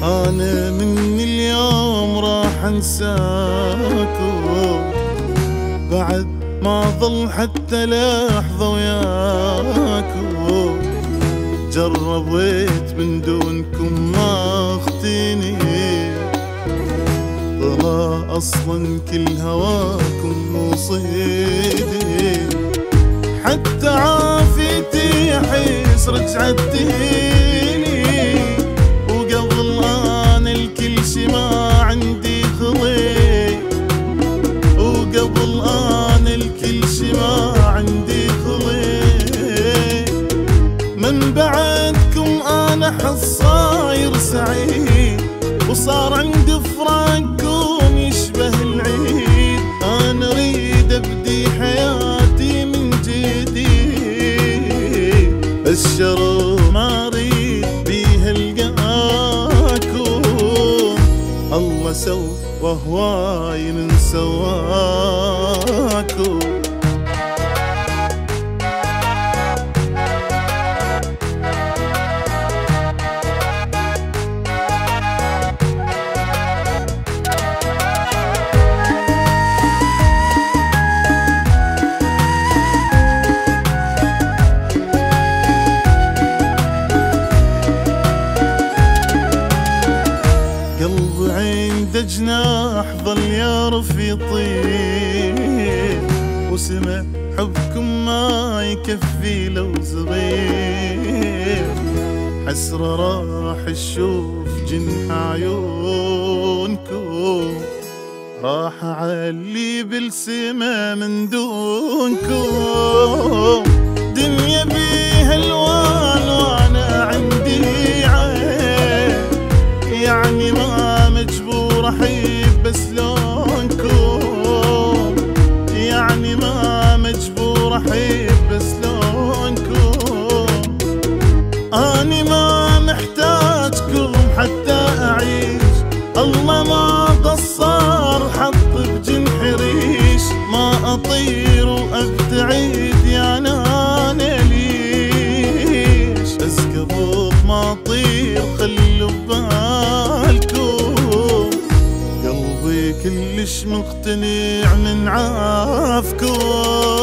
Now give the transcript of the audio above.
أنا من اليوم راح أنساكم بعد ما ظل حتى لحظة وياكم. جربت من دونكم ما اختيني، طلع أصلا كل هواكم وصيدي. حتى عافيتي أحس رجعتيني، وقبل أنا الكل شي ما عندي خلي، وقبل أنا الكل شي ما عندي خلي. من بعدكم أنا حس صاير سعيد، وصار عندي فراقكم يشبه العيد. أنا أريد أبدي حياتي من جديد، الشرف ما أريد بيه ألقاكم. الله سوى وهواي من سواكم. قلبي عند جناح ظل يعرف يطير، وسمع حبكم ما يكفي لو صغير. حسرة راح اشوف جنح عيونكم، راح اعلي بالسما من دونكم. دنيا بيها الوان وانا عندي عين، يعني ما مجبور احب بس لونكم، يعني ما مجبور احب بس لونكم. اني ما محتاجكم حتى اعيش، الله ما قصر حط بجنح ريش. ما اطير وابتعد يا انا ليش، بس قبل ما اطير خلوا ببالكم. قلبي كلش مقتنع من عافكم.